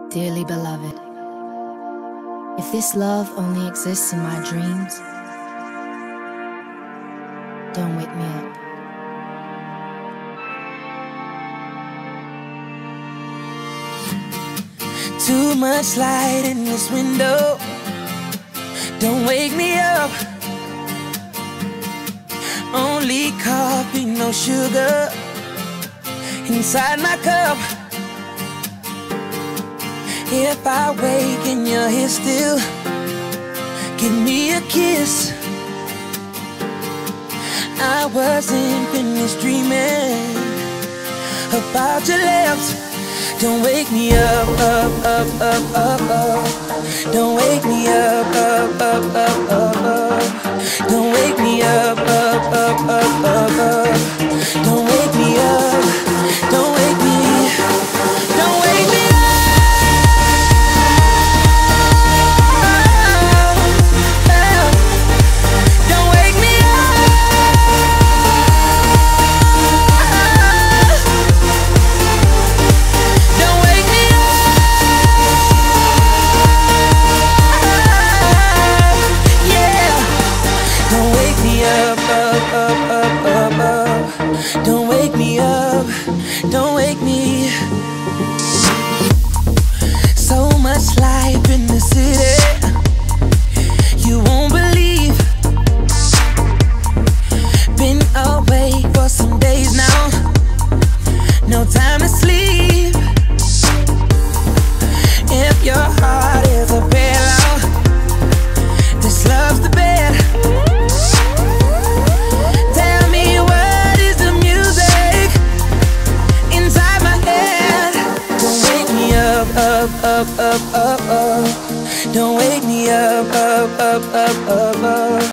Dearly beloved, if this love only exists in my dreams, don't wake me up. Too much light in this window, don't wake me up. Only coffee, no sugar inside my cup. If I wake and you're here still, give me a kiss. I wasn't finished dreaming about your lips. Don't wake me up, up, up, up, up, up. Don't wake me up, up, up, up, up, up. Don't wake me up, up, up, up, up, up. Don't wake me up, don't wake me, don't wake me up. Don't wake me up, don't wake me. So much life in the city, you won't believe. Been away for some days now, no time to sleep. If your heart is a pillow, this love's the bed. Up, up, up, up. Don't wake me up, up, up, up, up, up.